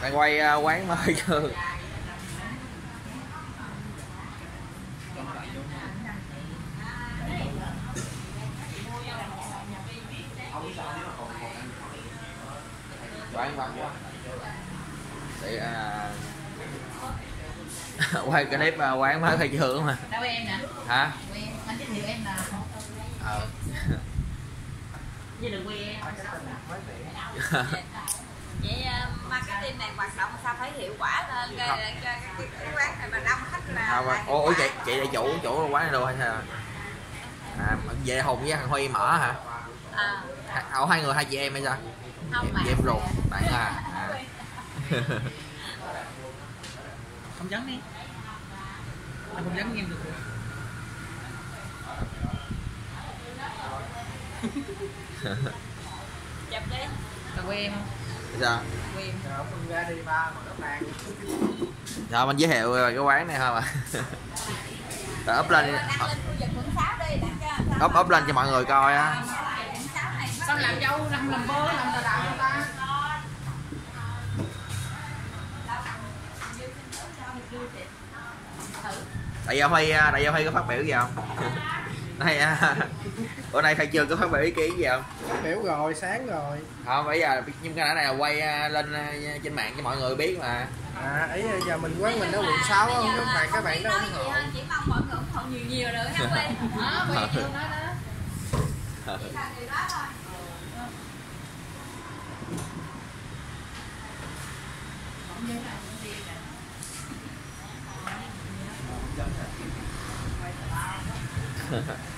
Đang quay quán mới chưa? Quán vắng quá. Để quay cái clip quán mới khai trương mà. Đâu em nè. Hả? Quen, anh giới thiệu em là. Với đừng quen em. Vậy marketing này hoạt động sao thấy hiệu quả lên cho cái quán này mà đông khách là. Ủa chị là chủ quán này đâu hay sao? Về Hùng với thằng Huy mở hả? Hai người hai chị em hay sao? Không chị em ruột bạn Không dán đi. Anh không dán em được rồi. Chụp đi. Là quen em không? Sao? Quen. Không ra đi ba mà nó bàn. Rồi mình giới thiệu cái quán này thôi mà. Rồi up lên up lên cho mọi người coi á. Sao làm dâu làm bơ làm tà đạo người ta. Đại gia Huy có phát biểu gì không? Đây bữa nay khai trương có phát biểu ý kiến gì không? Phát biểu rồi, sáng rồi. Không, bây giờ nhưng cái này là quay lên trên mạng cho mọi người biết mà. Ấy giờ mình quán mình ở quận 6 không, nhưng mà các bạn đó ủng hộ. Chỉ mong mọi người ủng hộ nhiều nữa nha Huy. Đó, quen em nói đó. Ha ha.